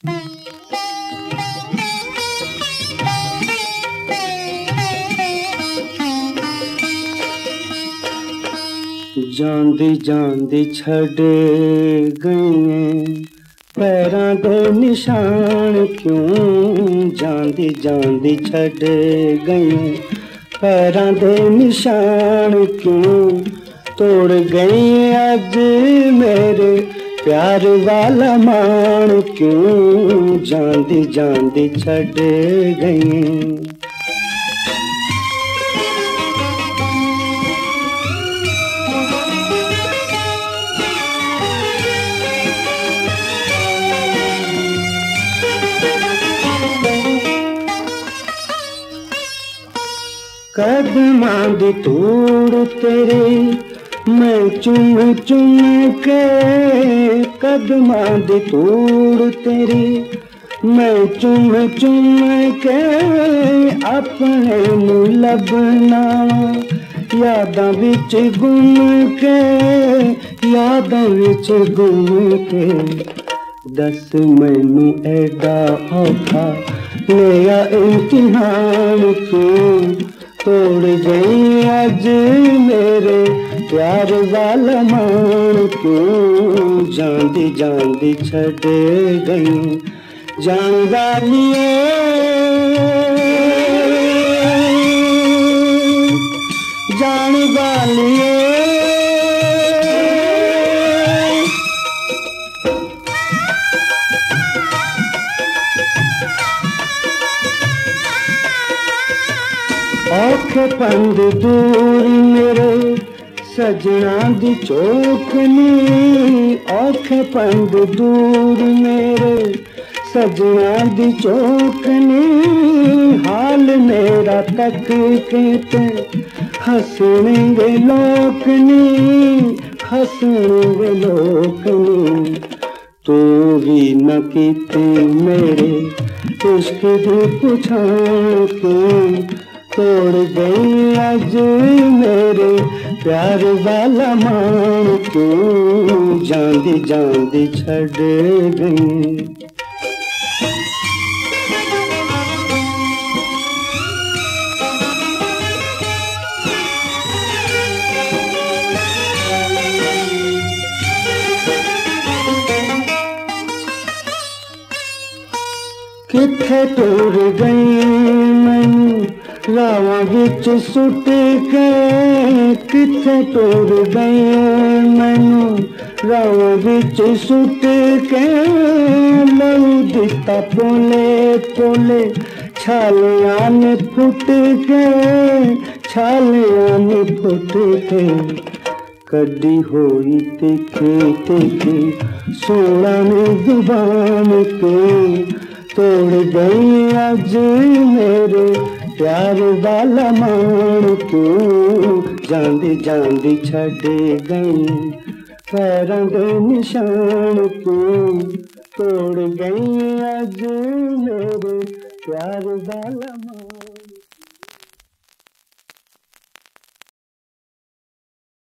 ਜਾਂਦੀ ਜਾਂਦੀ ਛੱਡ ਗਈਆਂ ਪੈਰਾਂ ਦੇ ਨਿਸ਼ਾਨ ਕਿਉਂ ਜਾਂਦੀ ਜਾਂਦੀ ਛੱਡ ਗਈਆਂ पैरां दे निशान क्यों तोड़ गई अज मेरे प्यार वाला मान क्यों जांदी जांदी छड़ गई। कदमां दी तूड़ तेरे मैं चुम चुम के कदमां दी तूड़ तेरी मैं चुम चुम के अपने नूं लभना यादां विच गुम के यादां विच गुम के दस मैनू एडा औखा लिया इम्तिहान क्यों तोड़ गई अज मेरे प्यार वाला मान क्यों जांदी जांदी छड़ गई जान वालिए जान वालिए औखे पंद दूर मेरे सजना दी चौकनी औखे पंद दूर मेरे सजना दी चौकनी हाल मेरा तक कहते हंसनेंगे लोकनी हंसनेंगे लोकनी तू भी न कीते मेरे इश्क दी पुछाण क्यों तोड़ गई अज मेरे प्यार वाला मान क्यों जांदी जांदी छड़ गई। किथे टूर गई मैनू रावां विच सुट के किथे टूर गई मैनू रावां विच सुट के लहू दिता पोले पोले छालियां ने फुट के छालियां ने फुट के कड्डी होई तिखी तिखी सोना ने जुबान के तोड़ गई अज मेरे प्यार वाला मान क्यों जांदी जांदी छड़ गई पैरां दे निशान क्यों तोड़ गई अज मेरे प्यार वाला मान।